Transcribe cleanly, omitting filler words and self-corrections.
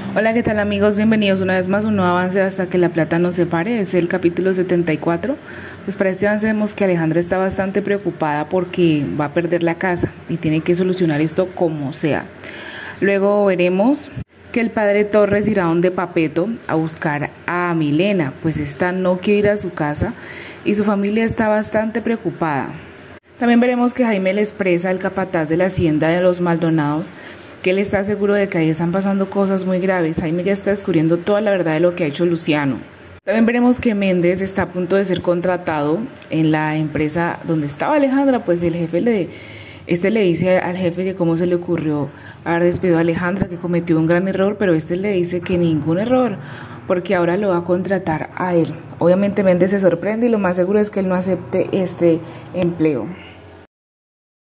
Hola, ¿qué tal amigos? Bienvenidos una vez más a un nuevo avance hasta que la plata nos separe. Es el capítulo 74. Pues para este avance vemos que Alejandra está bastante preocupada porque va a perder la casa y tiene que solucionar esto como sea. Luego veremos que el padre Torres irá donde Papeto a buscar a Milena, pues esta no quiere ir a su casa y su familia está bastante preocupada. También veremos que Jaime le expresa al capataz de la hacienda de los Maldonados que él está seguro de que ahí están pasando cosas muy graves. Jaime ya está descubriendo toda la verdad de lo que ha hecho Luciano. También veremos que Méndez está a punto de ser contratado en la empresa donde estaba Alejandra, pues el jefe le dice al jefe que cómo se le ocurrió haber despedido a Alejandra, que cometió un gran error, pero le dice que ningún error, porque ahora lo va a contratar a él. Obviamente Méndez se sorprende y lo más seguro es que él no acepte este empleo.